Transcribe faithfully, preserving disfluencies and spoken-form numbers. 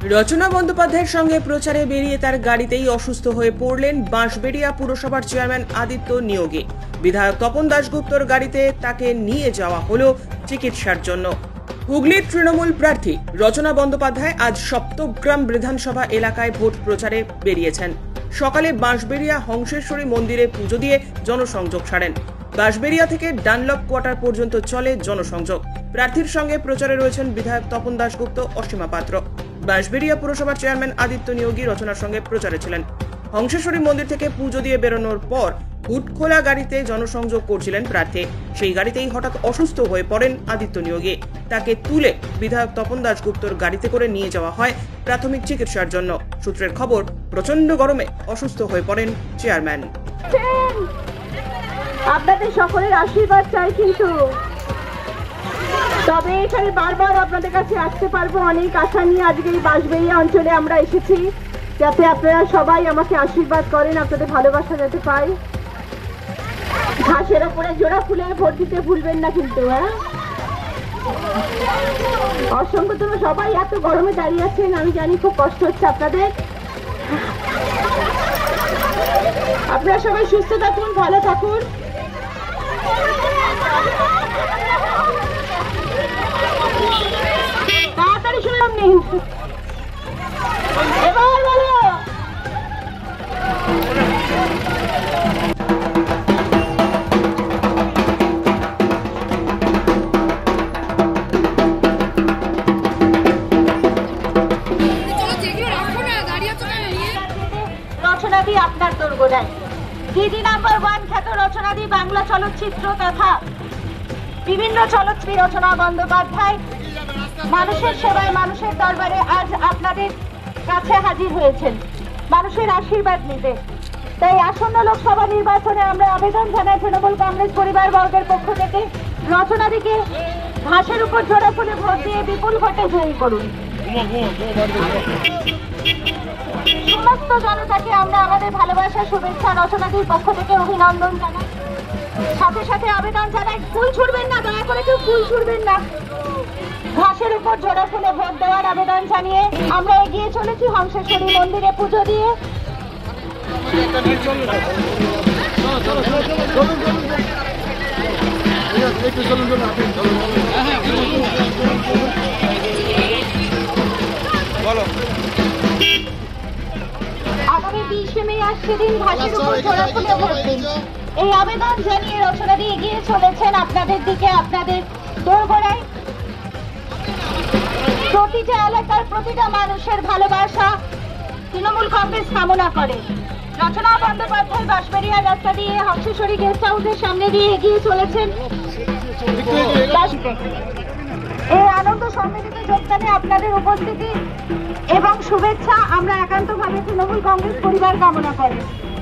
রচনা বন্দ্যোপাধ্যায়ের সঙ্গে প্রচারে বেরিয়ে তার গাড়িতেই অসুস্থ হয়ে পড়লেন বাঁশবেড়িয়া পুরসভার চেয়ারম্যান আদিত্য নিয়োগী। বিধায়ক তপন দাশগুপ্তর গাড়িতে তাকে নিয়ে যাওয়া হলো চিকিৎসার জন্য। হুগলির তৃণমূল প্রার্থী রচনা বন্দ্যোপাধ্যায় আজ সপ্তগ্রাম বিধানসভা এলাকায় ভোট প্রচারে বেরিয়েছেন। সকালে বাঁশবেড়িয়া হংসেশ্বরী মন্দিরে পুজো দিয়ে জনসংযোগ ছাড়েন। বাঁশবেড়িয়া থেকে ডানলপ কোয়ার্টার পর্যন্ত চলে জনসংযোগ। প্রার্থীর সঙ্গে প্রচারে রয়েছেন বিধায়ক তপন দাশগুপ্ত, অসীমা পাত্র। বাঁশবেড়িয়া পুরসভার চেয়ারম্যান আদিত্য নিয়োগী রচনার সঙ্গে প্রচারে ছিলেন। হংসেশ্বরী মন্দির থেকে পুজো দিয়ে বেরোনোর পর হুটখোলা গাড়িতে জনসংযোগ করছিলেন প্রার্থী। সেই গাড়িতেই হঠাৎ অসুস্থ হয়ে পড়েন আদিত্য নিয়োগী। তাকে তুলে বিধায়ক তপন দাশগুপ্তর গাড়িতে করে নিয়ে যাওয়া হয় প্রাথমিক চিকিৎসার জন্য। সূত্রের খবর, প্রচন্ড গরমে অসুস্থ হয়ে পড়েন চেয়ারম্যান। আপনাদের সকলের আশীর্বাদ চাই, কিন্তু তবে এখানে বারবার আপনাদের কাছে আসতে পারবো অনেক আশা নিয়ে। আজকে এই বাঁশবেড়িয়া অঞ্চলে আমরা এসেছি যাতে আপনারা সবাই আমাকে আশীর্বাদ করেন, আপনাদের ভালোবাসা যাতে পাই। ঘাসের ওপরে জোড়া ফুলে ভোট দিতে ভুলবেন না কিন্তু। হ্যাঁ, অসংখ্য তোমরা সবাই এত গরমে দাঁড়িয়ে আছেন, আমি জানি খুব কষ্ট হচ্ছে আপনাদের। আপনারা সবাই সুস্থ থাকুন, ভালো থাকুন। তাড়াতাড়ি শুনলাম নেই এবার বলো। রচনাদি আপনার দুর্গোড়ায় দিদি নাম্বার ওয়ান খ্যাত রচনাদি বাংলা চলচ্চিত্র তথা বিভিন্ন চলচ্চিত্র রচনা বন্দ্যোপাধ্যায় মানুষের সেবায় মানুষের দরবারে আজ আপনাদের কাছে হাজির হয়েছেন মানুষের আশীর্বাদ নিতে। তাই আসন্ন লোকসভা নির্বাচনে আমরা আবেদন জানাই তৃণমূল কংগ্রেস পরিবার বর্গের পক্ষ থেকে রচনাদিকে ঘাসের উপর জোড়া ফুলে ভোট দিয়ে বিপুল ভোটে জয়ী করুন। সমস্ত জনতাকে আমরা আমাদের ভালোবাসা, শুভেচ্ছা রচনাদির পক্ষ থেকে অভিনন্দন জানাই। সাথে সাথে আবেদন জানাই, ফুল ছুড়বেন না, দয়া করে কেউ ফুল ছুড়বেন না। ঘাসের উপর জোড়া ফুলে ভোট দেওয়ার আবেদন জানিয়ে আমরা এগিয়ে চলেছি হংসেশ্বরী মন্দিরে পুজো দিয়ে। আগামী বিশে মে আসছে দিন ঘাসের উপর জোড়া ফুলে ভোট দিন। এই আবেদন জানিয়ে রচনাদি এগিয়ে চলেছেন আপনাদের দিকে, আপনাদের দোরগোড়ায়। প্রতিটা এলাকার প্রতিটা মানুষের ভালোবাসা তৃণমূল কংগ্রেস কামনা করে। রচনা বন্দ্যোপাধ্যায় বাঁশবেড়িয়া রাস্তা দিয়ে হংসেশ্বরী গেস্ট হাউসের সামনে দিয়ে এগিয়ে চলেছেন। এই আনন্দ সম্মিলিত যোগদানে আপনাদের উপস্থিতি এবং শুভেচ্ছা আমরা একান্তভাবে তৃণমূল কংগ্রেস পরিবার কামনা করি।